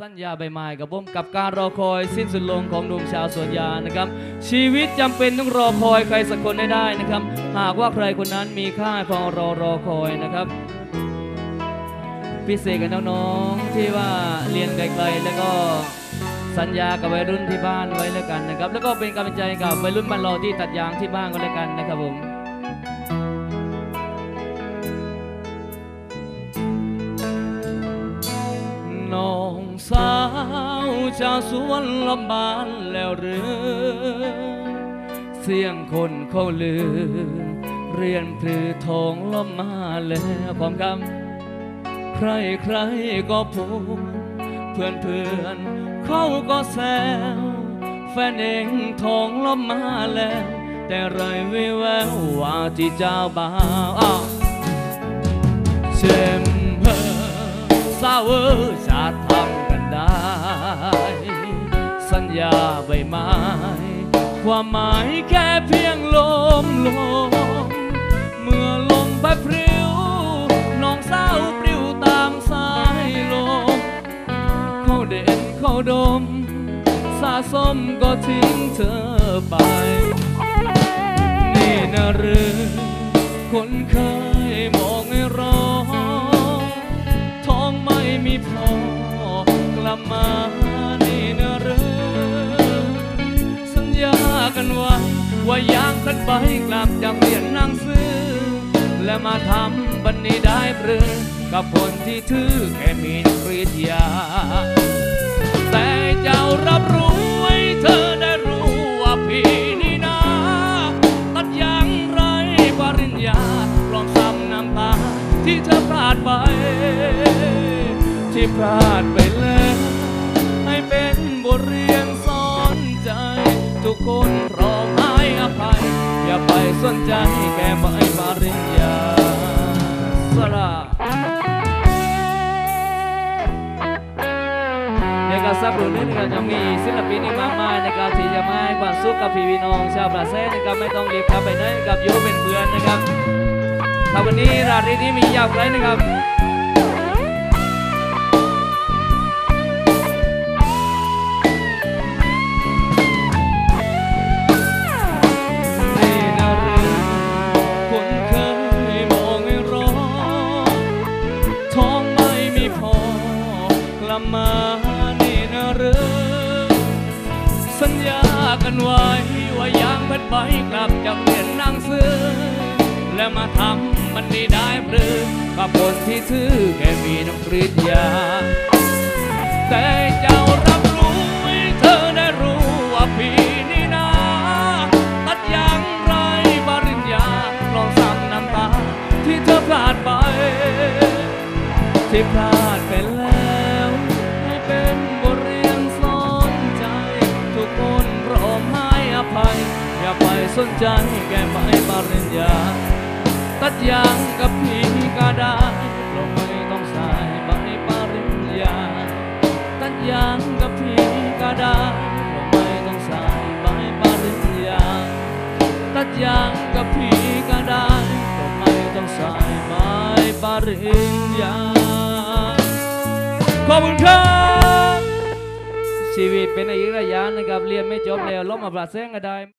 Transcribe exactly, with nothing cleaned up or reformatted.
สัญญาใบไม้กับผมกับการรอคอยสิ้นสุดลงของหนุ่มชาวสวนยางนะครับชีวิตจำเป็นต้องรอคอยใครสักคนให้ได้นะครับหากว่าใครคนนั้นมีค่าพอรอรอคอยนะครับพิเศษกับน้องๆที่ว่าเรียนไกลๆแล้วก็สัญญากับวัยรุ่นที่บ้านไว้แล้วกันนะครับแล้วก็เป็นกำลังใจกับวัยรุ่นบ้านเราที่ตัดยางที่บ้านก็แล้วกันนะครับผมน้องสาวชาวสวนลำบานแล้วหรือเสียงคนเขาลือเรียนพลือทองล้มมาแล้วความคำใครใครก็พูดเพื่อนเพื่อนเขาก็แซวแฟนเองทองล้มมาแล้วแต่ไรวิแววว่าที่เจ้าบ่าวเช่มเฮอสาวจะทำกันได้สัญญาใบไม้ความหมายแค่เพียงลมลมเมื่อลมพัดพริ้วน้องสาวปลิวตามสายลมเขาเด่นเขาดมสะสมก็ทิ้งเธอไปนี่นะหรือคนเคยมองให้รอท้องไม่มีพอกลับมานี่นะหรือสัญญากันไว้ว่าอยากสักใบกลับจากเรียนหนังสือและมาทำบันนี้ได้หรือกับคนที่ถือแค่มีปริญญาแต่เจ้ารับรู้ไว้เธอได้รู้ว่าพี่นี่นาตัดอย่างไรปริญญาปลอมซ้ำน้ำตาที่เธอพลาดไปที่พลาดไปแล้วให้เป็นบทเรียนสอนใจทุกคนร้องไห้อภัยอย่าไปสนใจแค่ใบปริญญาสละในการสักรุ่นนี้นะครับยังมีศิลปินอีกมากมายในการที่จะมาให้ความสุขกับพี่น้องชาวประเทศนะครับไม่ต้องรีบครับไปไหนกับโยเป็นเพื่อนนะครับถ้าวันนี้ราตรีนี้มียาวไกลนะครับมานี่นะหรือสัญญากันไว้ว่าอยากเป็นใบกลับจากเรียนหนังสือและมาทำมันนี่ได้หรือกับคนที่ถือแค่มีน้ำปริญญาแต่เจ้ารับรู้ให้เธอได้รู้ว่าพี่นี่นาตัดอย่างไรปริญญาลองซ้ำน้ำตาที่เธอพลาดไปที่พลาดไปแล้วเป็นบทเรียนสอนใจทุกคนพร้อมให้อภัยอย่าไปสนใจแก่ใบปริญญาตัดยางกับพี่ก็ได้เราไม่ต้องใส่ใบปริญญาตัดยางกับพี่ก็ได้เราไม่ต้องใส่ใบปริญญาตัดยางกับพี่ก็ได้เราไม่ต้องใส่ใบปริญญาขอบคุณครับชีวิตเป็นอีกระยะนะครับเรียนไม่จบแล้วล้มมาปราดแซงก็ได้